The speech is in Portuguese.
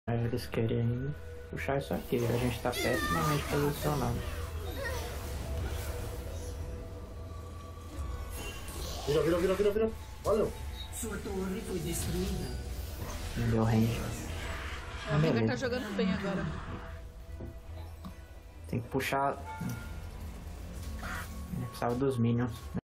Eles querem puxar isso aqui. A gente tá pessimamente posicionado. Vira. Valeu. Sua torre foi destruída. Não deu range. A Veigar tá jogando bem agora. Tem que puxar. Precisava dos minions.